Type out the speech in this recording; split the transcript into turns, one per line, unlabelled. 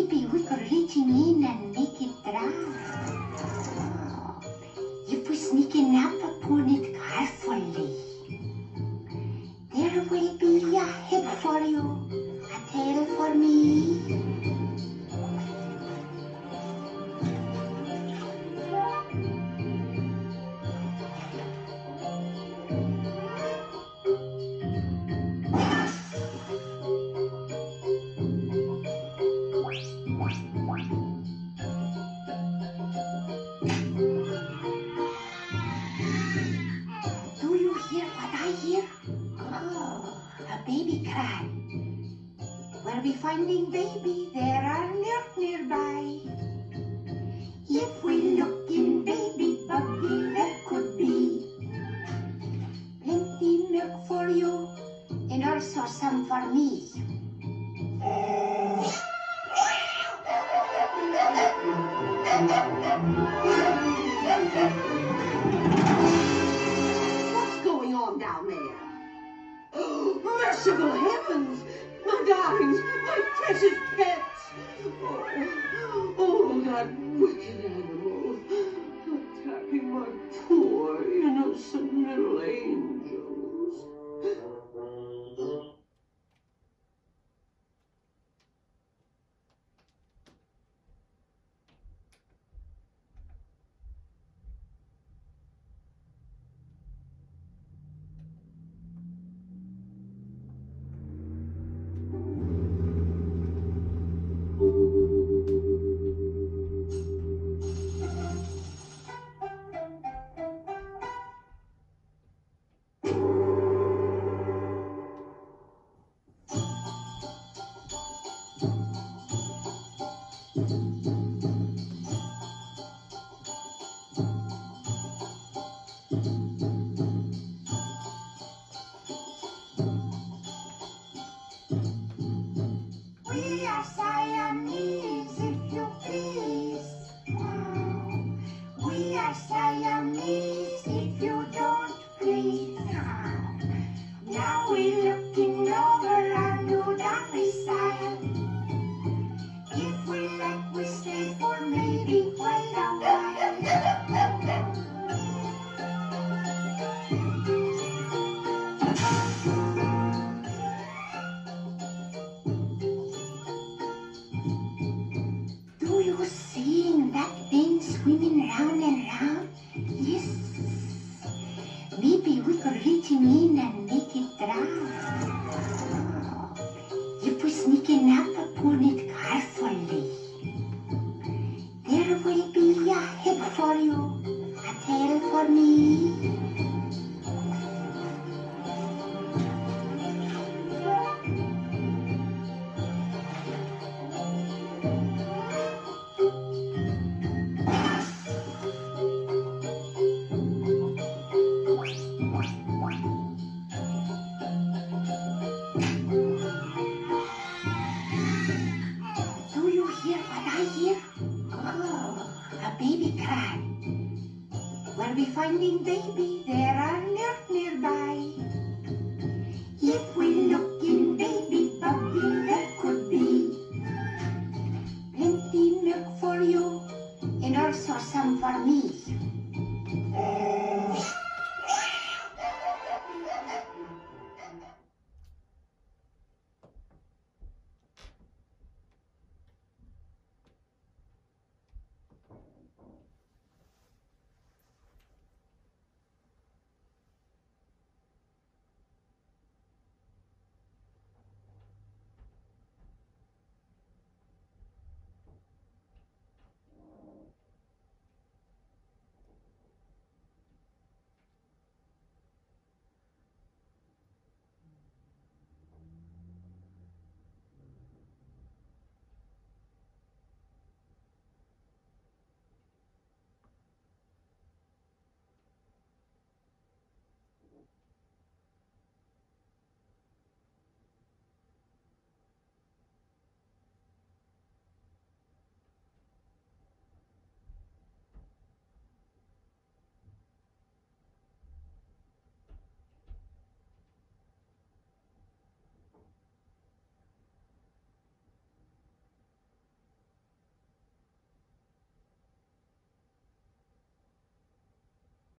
Maybe we could reach him in and make it dry. If we sneak in up upon it carefully, there will be a head for you, a tail for me. Do you hear what I hear? Oh, a baby cry. Where we finding baby, there are milk nearby. If we look in baby buggy, there could be plenty milk for you, and also some for me.
What's going on down there? Oh, merciful heavens! My darlings, my precious pets! Oh, that wicked animal, attacking my poor, innocent little angels.
We are Siamese, if you please. We are Siamese, if you don't please. Now we're looking over our new domicile. If we like, we stay for maybe quite a while. Do you see that thing swimming round and round? Yes. Maybe we could reach him in and make it drown. If we sneak in up upon it carefully, there will be a head for you, a tail for me. Do you hear what I hear? Oh, a baby cry. Where we finding baby, there are milk nearby. If we look